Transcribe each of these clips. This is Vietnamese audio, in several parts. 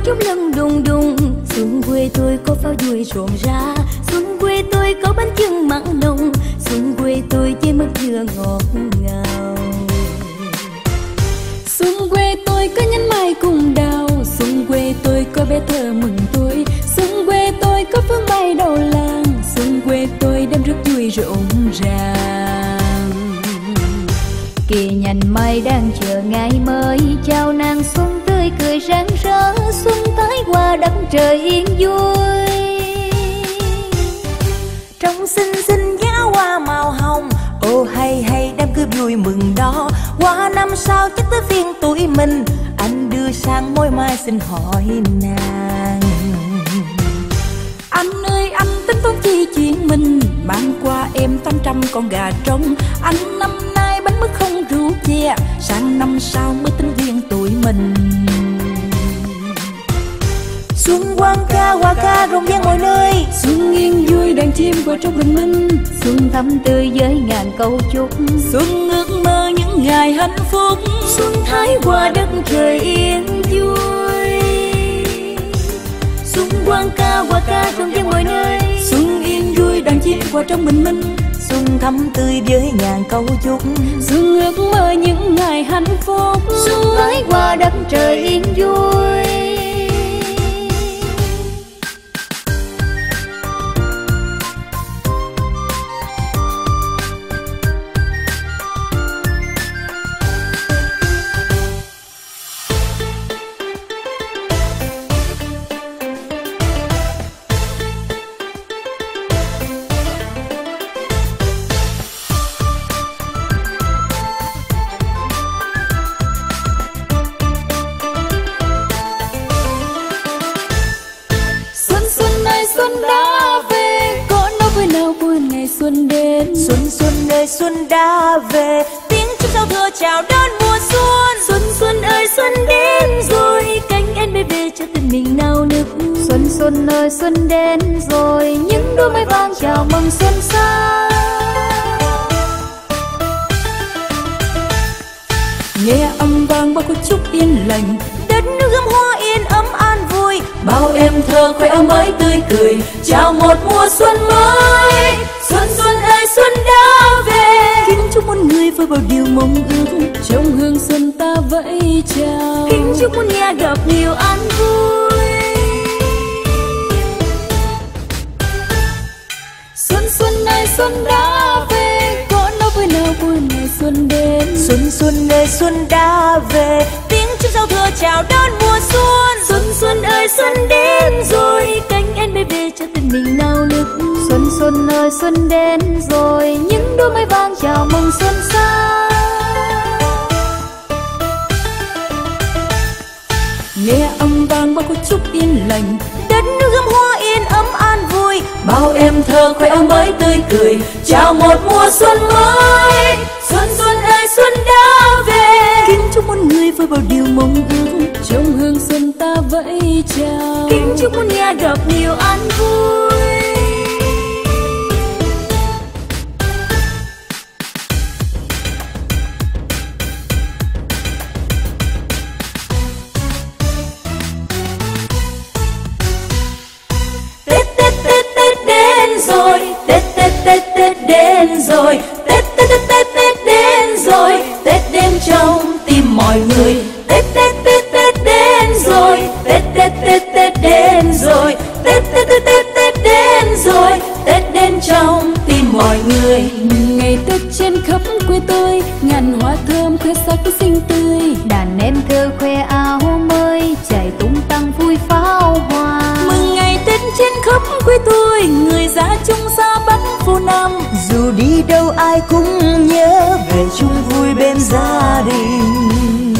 trống lân đùng đùng. Xuân quê tôi có pháo vui rộn rã, xuân quê tôi có bánh chưng mặn nồng, xuân quê tôi với mứt dừa ngọt ngào. Xuân quê tôi có nhánh mai cùng đào, xuân quê tôi có bé thơ mừng tuổi, xuân quê tôi có phương mai đầu làng, xuân quê tôi đêm rất vui rộn ràng. Kìa nhành mai đang chờ ngày mới, chào nàng xuân tươi cười rạng rỡ, xuân tới qua đất trời yên vui. Trong xinh xinh giá hoa màu hồng, ô hay hay đám cưới vui mừng đó. Qua năm sau chắc tới phiên tuổi mình, anh đưa sang môi mai xin hỏi nàng. Anh ơi anh tính toán chi chuyện mình, mang qua em 800 con gà trống. Anh năm nay bánh mứt không rượu chè, sang năm sau mới tính duyên tụi mình. Xuân quang ca hoa ca rộn ràng mọi nơi, xuân yên vui đàn chim qua trong bình minh, xuân thắm tươi với ngàn câu chúc, xuân ước mơ những ngày hạnh phúc, xuân thái qua đất trời yên vui. Xuân quang ca hoa ca rộn ràng mọi nơi, xuân yên vui đàn chim qua trong bình minh, xuân thắm tươi với ngàn câu chúc, xuân ước mơ những ngày hạnh phúc, xuân thái qua đất trời yên vui. Xuân đã về, tiếng chúc giao thừa chào đón mùa xuân. Xuân xuân ơi xuân đến rồi, cánh én bay về cho tình mình nao nức. Xuân xuân ơi xuân đến rồi, những đôi mây vang chào mừng xuân sang. Nghe âm vang bao câu chúc yên lành, đất nước gươm hoa yên ấm an vui, bao em thơ khoe áo mới tươi cười, chào một mùa xuân mới. Xuân xuân ơi xuân đã về, kính chúc muôn người với bao điều mong ước, trong hương xuân ta vẫy chào, kính chúc muôn nhà gặp nhiều an vui. Xuân xuân ơi xuân đã về, có nó vui nào buồn ngày xuân đến. Xuân xuân ơi xuân đã về, tiếng chúc giao thừa chào đón mùa xuân. Xuân xuân ơi xuân đến rồi, cánh én bay về cho tình mình nao nức. Xuân xuân ơi xuân đến rồi, những đôi mây vang chào mừng xuân sang. Nghe âm vang bao câu chúc yên lành, đất nước gươm hoa yên ấm an vui, bao em thơ khoe áo mới tươi cười, chào một mùa xuân mới. Xuân xuân ơi xuân đã về, kính chúc muôn người với bao điều mong ước, trong hương xuân ta vẫy chào, kính chúc muôn nhà gặp nhiều an vui. Đến rồi, Tết Tết Tết Tết Tết đến rồi, Tết đến trong tim mọi người. Tết Tết Tết Tết đến rồi, Tết Tết Tết Tết đến rồi, Tết Tết Tết Tết Tết đến rồi, Tết đến trong tim mọi người. Ngày Tết trên khắp quê tôi, ngàn hoa thơm khoe sắc xinh tươi, đàn em thơ khoe áo mới, chạy tung tăng vui pháo hoa. Mừng ngày Tết trên khắp quê tôi, người già chung xa Bắc vô Nam, dù đi đâu ai cũng nhớ về chung vui bên gia đình.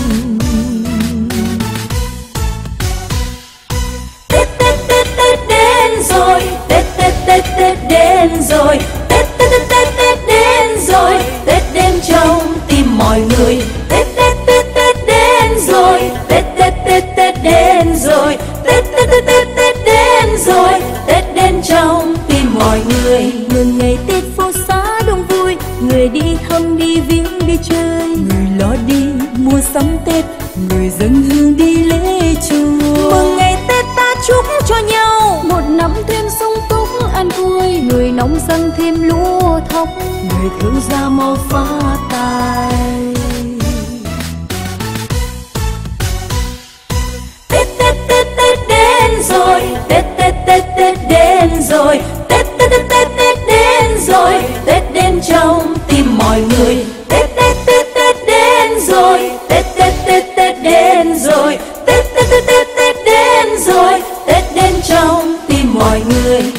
Tết Tết Tết Tết đến rồi, Tết Tết Tết Tết đến rồi, Tết Tết Tết Tết Tết đến rồi, Tết đến trong tim mọi người. Tết Tết Tết Tết đến rồi, Tết Tết Tết Tết đến rồi, Tết Tết Tết Tết Tết đến rồi, Tết đến trong tim mọi người. Mừng ngày Tết phố xá đông vui, người đi thăm đi viếng đi chơi, người lo đi mua sắm Tết, người dâng hương đi lễ chùa. Mừng ngày người thương gia mau phá tay. Tết Tết Tết Tết đến rồi, Tết Tết Tết Tết đến rồi, Tết Tết Tết Tết Tết đến rồi, Tết đến trong tim mọi người. Tết Tết Tết Tết đến rồi, Tết Tết Tết Tết đến rồi, Tết Tết Tết Tết Tết đến rồi, Tết đến trong tim mọi người.